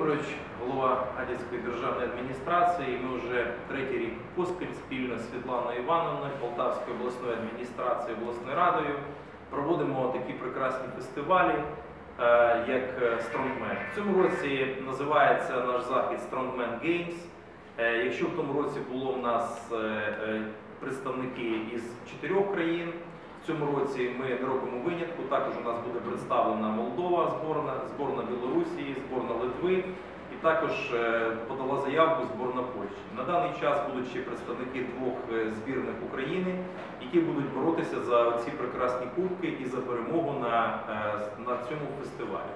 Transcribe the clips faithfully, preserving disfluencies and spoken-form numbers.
Вікторович, голова Гадяцької державної адміністрації. Ми вже третій рік поспіль спільно з Світланою Івановною, Полтавською обласною адміністрацією, обласною радою проводимо такі прекрасні фестивалі, як Strongman. В цьому році називається наш захід Strongman Games. Якщо в тому році було в нас представники із чотирьох країн, в цьому році ми не робимо винятку. Також у нас буде представлена Молдова, зборна, зборна Білорусі, зборна Литви і також подала заявку зборна Польщі. На даний час будуть ще представники двох збірних України, які будуть боротися за ці прекрасні кубки і за перемогу на, на цьому фестивалі.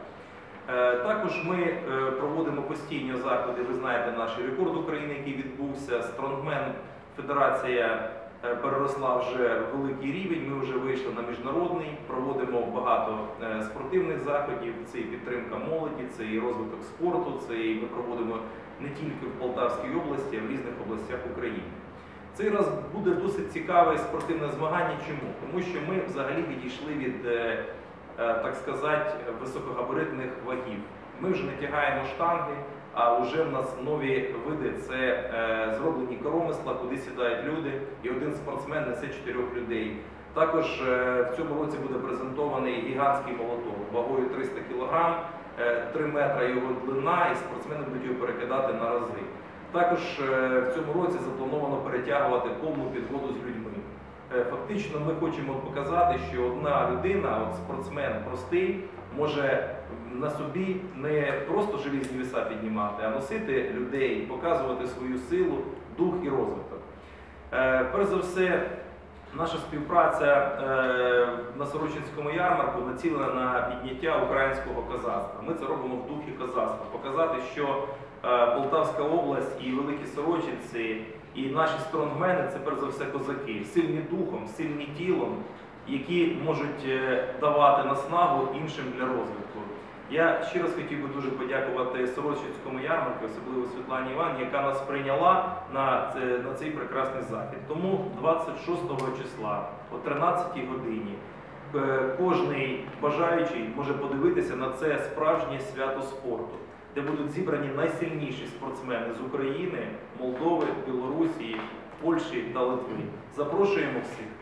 Також ми проводимо постійні заходи, ви знаєте наш рекорд України, який відбувся. Strongman Федерація переросла вже в великий рівень, ми вже вийшли на міжнародний, проводимо багато спортивних заходів, це і підтримка молоді, це і розвиток спорту, це і ми проводимо не тільки в Полтавській області, а в різних областях України. Цей раз буде досить цікаве спортивне змагання. Чому? Тому що ми взагалі відійшли від, так сказати, високогабаритних вагів. Ми вже не тягаємо штанги, а вже в нас нові види – це е, зроблені коромисла, куди сідають люди, і один спортсмен несе чотирьох людей. Також е, в цьому році буде презентований гігантський молоток вагою триста кілограм, е, три метри його длина, і спортсмени будуть його перекидати на рази. Також е, в цьому році заплановано перетягувати повну підводу з людьми. Е, фактично ми хочемо показати, що одна людина, от спортсмен простий, може на собі не просто желізні віса піднімати, а носити людей, показувати свою силу, дух і розвиток. Е, перш за все, наша співпраця е, на Сорочинському ярмарку націлена на підняття українського козацтва. Ми це робимо в духі козацтва. Показати, що е, Полтавська область і Великі Сорочинці, і наші стронгмени – це перш за все козаки, сильні духом, сильні тілом, які можуть давати наснагу іншим для розвитку. Я ще раз хотів би дуже подякувати Сорочинському ярмарку, особливо Світлані Іванівні, яка нас прийняла на, на цей прекрасний захід. Тому двадцять шостого числа о тринадцятій годині кожний бажаючий може подивитися на це справжнє свято спорту, де будуть зібрані найсильніші спортсмени з України, Молдови, Білорусі, Польщі та Литви. Запрошуємо всіх!